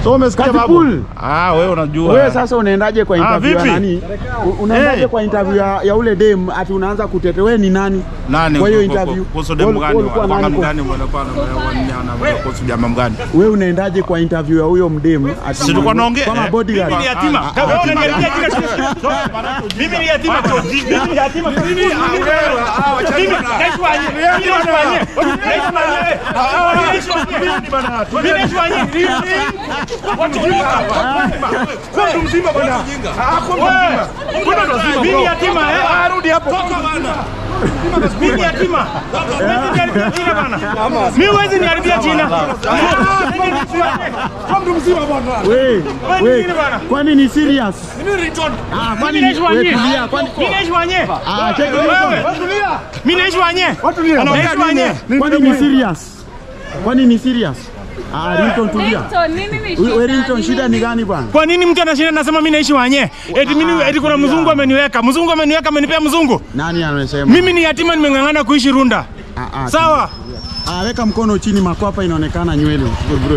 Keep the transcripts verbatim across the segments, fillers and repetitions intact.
So umesikia babu? Ah, wewe unajua. Wewe sasa unaendaje kwa interview ya nani? Unaendaje hey. kwa interview ya, ya ule dem ati unaanza kutetea wewe ni nani? Nani? Kwa hiyo interview. Kuhusu dem gani? Kwa nani gani mnakuwa na kuhusu jamaa gani? Wewe unaendaje kwa interview ya huyo mdem ati si tulikuwa naongea kama bodyguard? Mimi ni yatima. Wewe unaniharibia kila kitu. Mimi ni yatima. Mimi ni yatima. Mimi ni Mimi yatima eh arudi hapo. Toka bana. Mimi yatima. Mimi jina bana. Mimi wezi niharibia jina. Kwa mtu mzima bana. Wewe wewe kwani ni serious? Mimi Ringtone. Ah kwani ni wewe tulia kwani mimi naishi wanye. Ah cheki wewe. Tulia. Mimi naishi wanye. Naishi wanye. Kwani ni serious? Kwani ni serious? Ah, Ringtone tulia. Wewe Ringtone shida ni gani bwana? Kwa nini mtu anashinda nasema mimi naishi wanye? Eti mimi eti kuna mzungu ameniweka. Mzungu ameniweka amenipea mzungu. Nani anasema? Mimi ni yatima nimengangana kuishi Runda. Ah, ah, sawa? Ah, weka mkono chini makwapa inaonekana nywele bro.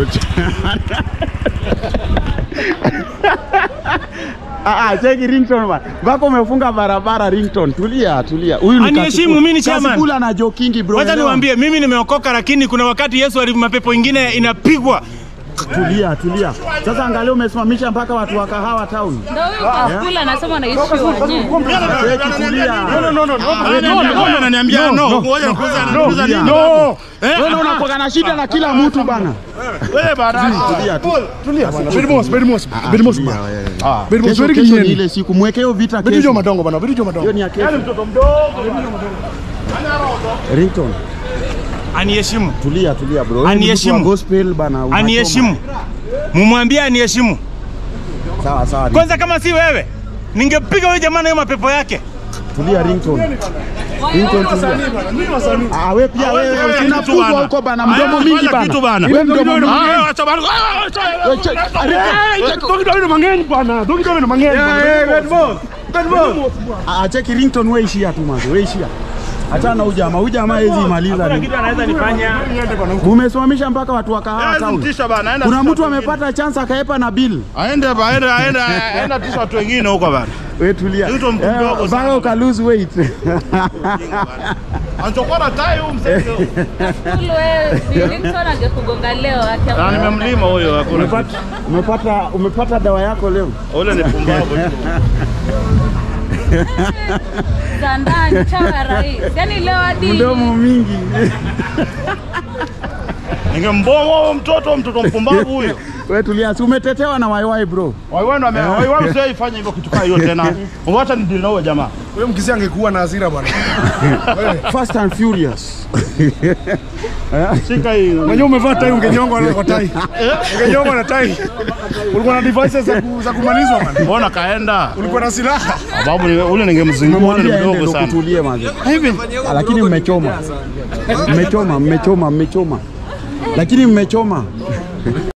Ah ah, cheki Ringtone bwana. Bako umefunga barabara Ringtone. Tulia, tulia. Huyu ni Kasipul. Mimi ni chairman. Kasipul ana jokingi bro. Wacha niwaambie mimi nimeokoka lakini kuna wakati Yesu alivyo mapepo ingine inapigwa. Tulia, tulia. Sasa angalia umesimamisha mpaka watu wa Kahawa town. Ndio huyo Kasipul anasema anaishi wenyewe. Tulia. No no no no. Wewe unaniambia no. Ngoja nikuulize anakuuliza nini? No. Wewe unakuwa na shida na kila mtu bana. Wewe bana. Tulia. Tulia bana. Bedmos, bedmos. Bedmos. Ah. Bedmos wewe kesho ni ile siku mweke hiyo vita kesho. Video madongo bana, video madongo. Hiyo ni ya kesho. Yale mtoto mdogo. Ringtone. Aniheshimu. Tulia, tulia bro. Aniheshimu. Gospel bana. Aniheshimu. Mumwambie aniheshimu. Sawa sawa. Kwanza kama si wewe, ningepiga wewe jamaa na hiyo mapepo yake. Tulia Ringtone. Ringtone tulia. Ah wewe pia wewe unapigwa huko bana mdomo mingi bana. Wewe mdomo mingi. Ah acha bana. Dogi dogi mangeni bana. Dogi dogi mangeni. Eh Bedmos. Bedmos. Ah cheki Ringtone wewe ishia tu mwanzo. Wewe ishia. Acha na ujamaa, ujamaa hizi imaliza. Kuna kitu anaweza nifanya. Umesimamisha mpaka watu wa Kahawa town. Kuna mtu amepata chance akaepa na bill. Aende aende aende aende tisha watu wengine huko bana. Wewe tulia. Mtu mdogo sana. Bado ka lose weight. Anachokora tai huyu mzee. Wewe Ringtone angekugonga leo akiamua. Ah nimemlima huyo hakuna. Umepata umepata umepata dawa yako leo. Ole ni pumbavu tu. Zandani chawa rais. Yaani leo hadi mdomo mingi. Ningemboa mtoto mtoto mpumbavu huyo. Wewe tulia, si umetetewa na waiwai bro. Waiwai ndo ame waiwai sio ifanye hivyo kitu kama hiyo tena. Ungeacha ni deal na huyo jamaa. Wewe mkisi angekuwa na hasira bwana. Fast and Furious. Shika hii. Mwenye umevaa tai ungenyongwa na tai. Ungenyongwa na tai. Ulikuwa na devices za za kumalizwa bwana. Mbona kaenda? Ulikuwa na silaha. Sababu ule ningemzingua ni mdogo sana. Kutulie manzi. Hivi lakini mmechoma. Mmechoma, mmechoma, mmechoma. Lakini mmechoma.